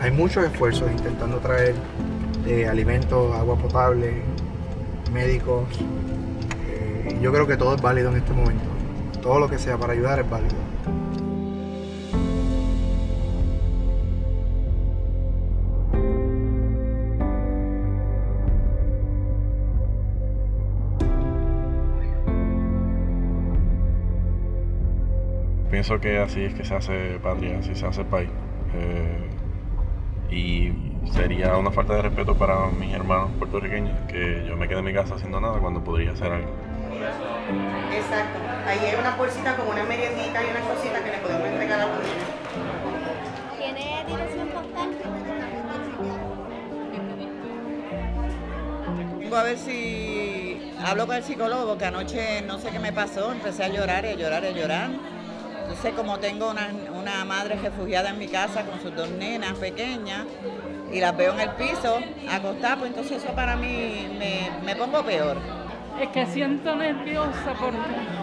hay muchos esfuerzos intentando traer alimentos, agua potable, médicos. Yo creo que todo es válido en este momento. Todo lo que sea para ayudar es válido. Pienso que así es que se hace patria, así se hace país. Y sería una falta de respeto para mis hermanos puertorriqueños que yo me quede en mi casa haciendo nada cuando podría hacer algo. Exacto. Ahí hay una bolsita como una meriendita y una cosita que le podemos entregar a los niños. ¿Tiene dirección postal? Vengo a ver si hablo con el psicólogo, que anoche no sé qué me pasó, empecé a llorar y a llorar y a llorar. Entonces, como tengo una madre refugiada en mi casa con sus dos nenas pequeñas y las veo en el piso acostadas, pues entonces eso para mí me pongo peor. Es que siento nerviosa porque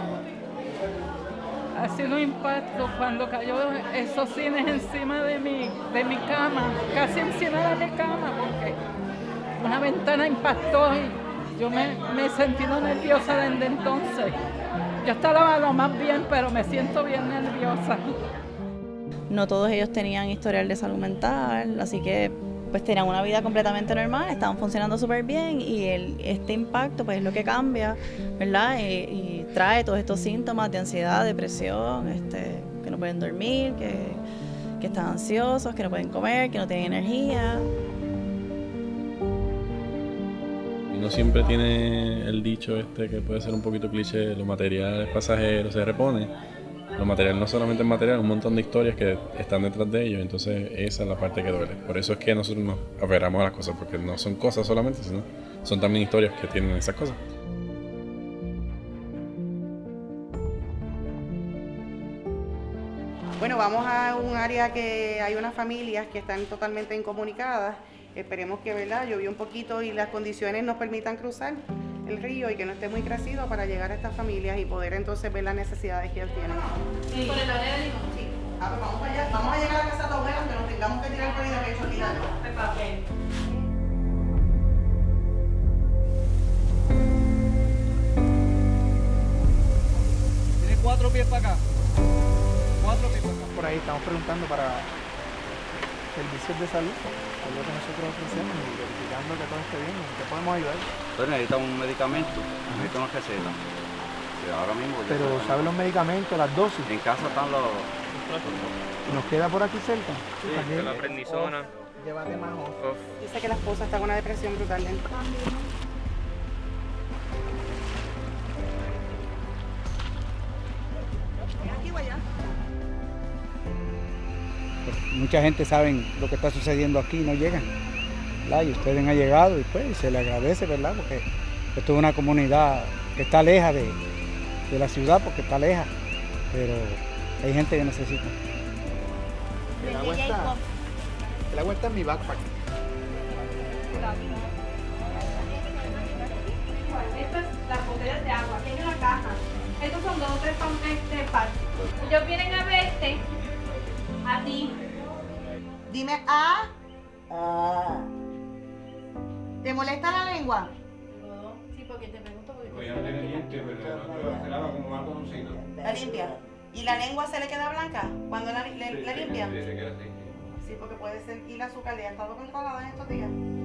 ha sido un impacto cuando cayó esos cines encima de mi cama, casi encima de mi cama, porque una ventana impactó y yo me he sentido nerviosa desde entonces. Yo estaba lo más bien, pero me siento bien nerviosa. No todos ellos tenían historial de salud mental, así que pues tenían una vida completamente normal, estaban funcionando súper bien y este impacto pues es lo que cambia, ¿verdad? Y trae todos estos síntomas de ansiedad, depresión, que no pueden dormir, que están ansiosos, que no pueden comer, que no tienen energía. Uno siempre tiene el dicho que puede ser un poquito cliché, lo material es pasajero, se repone. Lo material no solamente es material, un montón de historias que están detrás de ellos, entonces esa es la parte que duele. Por eso es que nosotros nos aferramos a las cosas, porque no son cosas solamente, sino son también historias que tienen esas cosas. Bueno, vamos a un área que hay unas familias que están totalmente incomunicadas. Esperemos que, ¿verdad?, llovió un poquito y las condiciones nos permitan cruzar el río y que no esté muy crecido para llegar a estas familias y poder entonces ver las necesidades que ellos tienen. Sí. ¿Por el área de Limón? Sí. Pues vamos para allá. Vamos a llegar a la casa de tu abuela, aunque nos tengamos que tirar por ahí de pecho, olvídalo. Tiene 4 pies para acá. 4 pies para acá. Por ahí estamos preguntando para servicios de salud, que es lo que nosotros ofrecemos, y verificando que todo esté bien, ¿en qué podemos ayudar? Entonces necesita un medicamento, necesita una receta. Ahora mismo. Pero ¿sabe los medicamentos, las dosis? En casa están los. ¿Nos queda por aquí cerca? Sí, de la prednisona. Llévate más off. Dice que la esposa está con una depresión brutal dentro. ¿Aquí o allá? Mucha gente sabe lo que está sucediendo aquí y no llegan, ¿verdad? Y ustedes han llegado y pues se les agradece, ¿verdad? Porque esto es una comunidad que está lejos de la ciudad, porque está lejos, pero hay gente que necesita. El agua está en mi backpack. Estas son las botellas de agua, aquí hay una caja. Estos son 2 o 3 partes. Ellos vienen a verte, a ti. Dime A. ¿Te molesta la lengua? No, sí, porque te pregunto porque Pues ya no tiene dientes, pero se lava como más conocido. La limpia. ¿Y la lengua se le queda blanca cuando la limpia? Sí, se queda así. Sí, porque puede ser. ¿Y el azúcar le ha estado controlada en estos días?